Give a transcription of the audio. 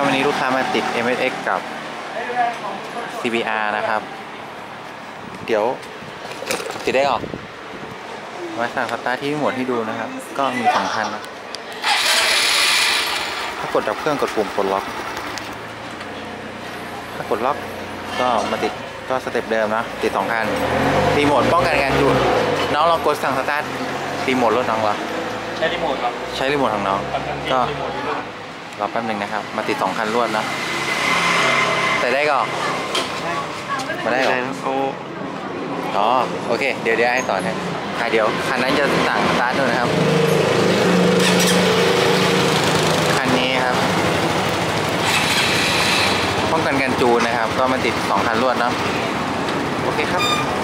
วันนี้ลูกค้ามาติด MSX กับ CBR นะครับเดี๋ยวติดได้หรอมาสั่งสตาร์ทที่หมวดให้ดูนะครับก็มี2 คันนะถ้ากดดับเครื่องกดปุ่มปลดล็อกถ้ากดล็อกก็มาติดก็สเต็ปเดิมนะติด2 คันรีโมทป้องกันการจูนน้องลองกดสั่งสตาร์ทรีโมทรถน้องวะใช้รีโมทครับใช้รีโมทของน้องก็รอแป๊บหนึ่งนะครับมาติด2 คันรวดนะแต่ได้ก็มาได้หรออ๋อโอเคเดี๋ยวให้ต่อเนี่ยเดี๋ยวคันนั้นจะสั่งสตาร์ทด้วยนะครับคันนี้ครับป้องกันการจูนนะครับก็มาติด2 คันรวดเนาะโอเคครับ